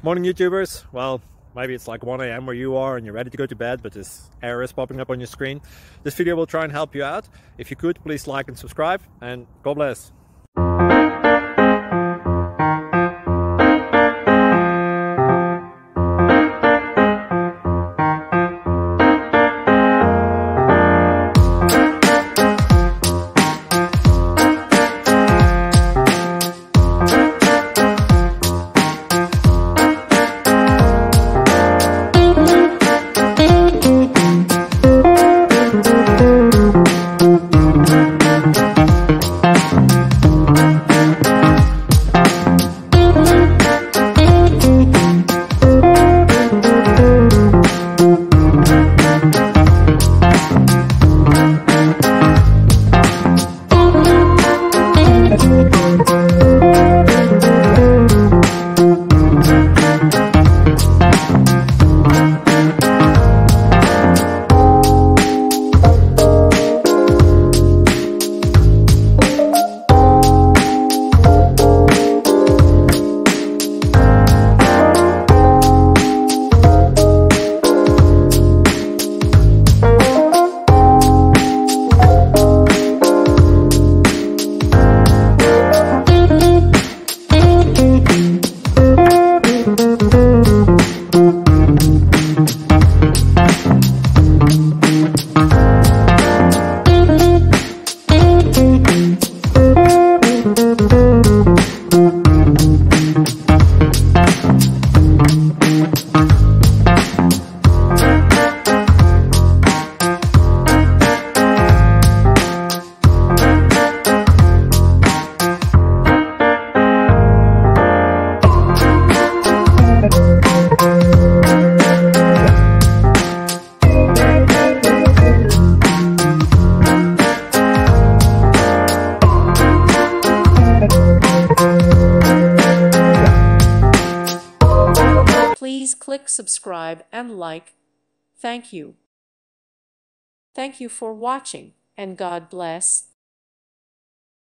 Morning YouTubers. Well, maybe it's like 1 a.m. where you are and you're ready to go to bed, but this error is popping up on your screen. This video will try and help you out. If you could, please like and subscribe, and God bless. Please click subscribe and like. Thank you. Thank you for watching, and God bless.